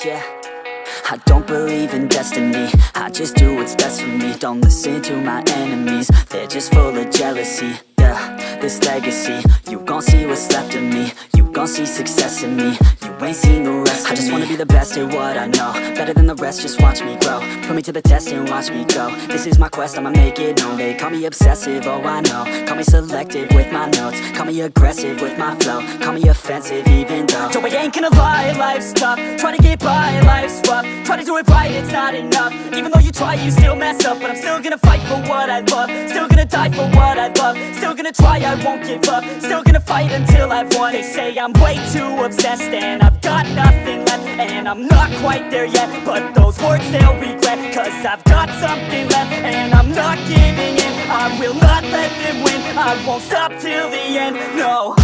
yeah. I don't believe in destiny, I just do what's best for me. Don't listen to my enemies, they're just full of jealousy. Yeah, this legacy, you gon' see what's left of me. You gon' see success in me, you ain't seen the rest of me. I just wanna be the best at what I know, better than the rest, just watch me grow. Put me to the test and watch me go. This is my quest, I'ma make it known. They call me obsessive, oh I know. Call me selective with my notes, call me aggressive with my flow, call me offensive even though Joe, I ain't gonna lie, life's tough. Try to get by, life's rough. Try to do it right, it's not enough. Even though you try, you still mess up. But I'm still gonna fight for what I love, still gonna die for what I love, still gonna try, I won't give up, still gonna fight until I've won. They say I'm way too obsessed and I've got nothing left, and I'm not quite there yet, but those words they'll regret, cause I've got something left and I'm not giving in. I will not let them win, I won't stop till the end, no.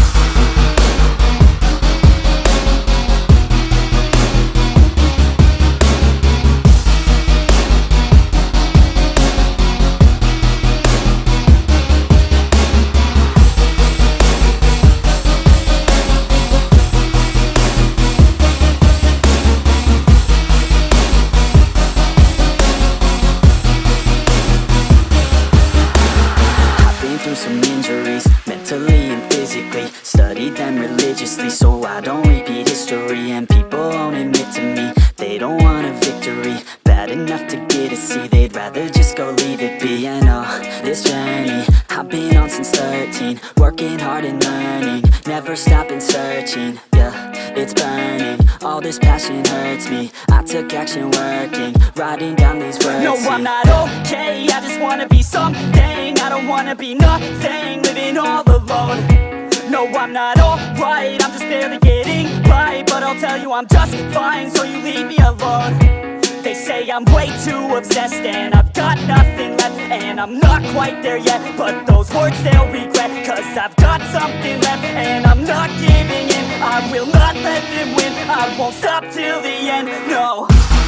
Some injuries, mentally and physically. Studied them religiously so I don't repeat history. And people won't admit to me they don't want a victory bad enough to get a C. They'd rather just go leave it be. I know this journey I've been on since 13, working hard and learning, never stopping searching. Yeah, it's burning, all this passion hurts me. I took action working, writing down these words. No, I'm not okay, I just wanna be something. I don't wanna be nothing, living all alone. No, I'm not alright, I'm just barely getting by. But I'll tell you I'm just fine, so you leave me alone. They say I'm way too obsessed and I've got nothing left, and I'm not quite there yet, but those words they'll regret, cause I've got something left and I'm not giving in. I will not let them win, I won't stop till the end, no.